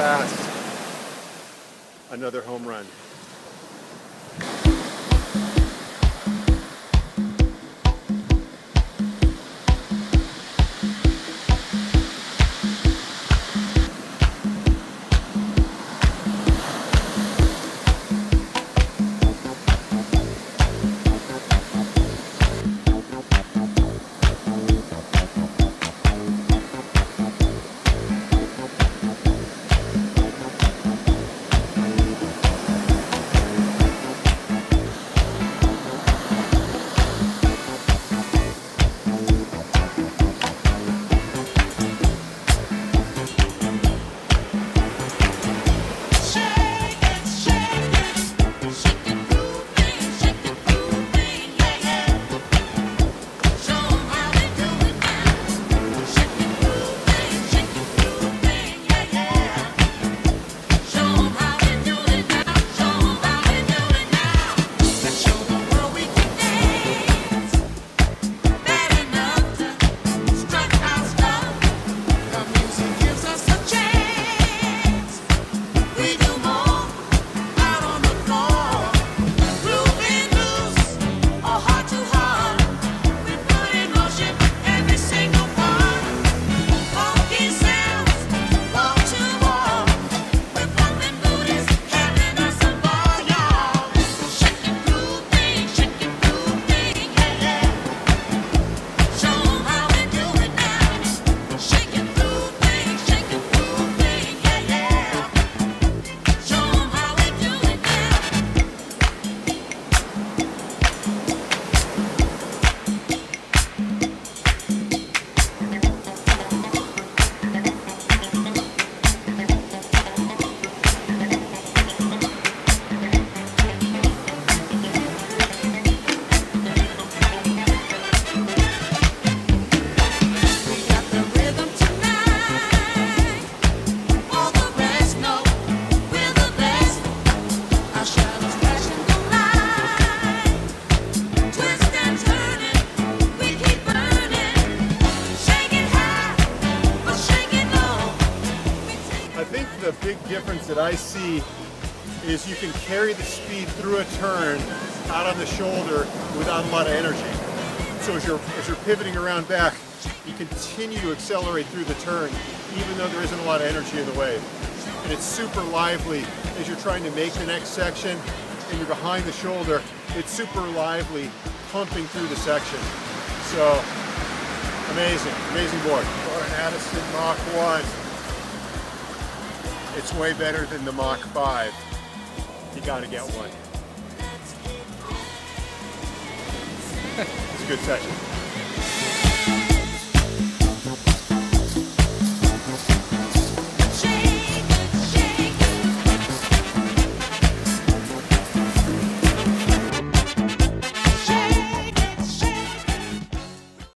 fast. Another home run. The big difference that I see is you can carry the speed through a turn out on the shoulder without a lot of energy. So as you're pivoting around back, you continue to accelerate through the turn even though there isn't a lot of energy in the way. And it's super lively as you're trying to make the next section and you're behind the shoulder. It's super lively pumping through the section. So amazing, amazing board. Corran Addison Mach1. It's way better than the Mach5. You gotta get one. It's a good session.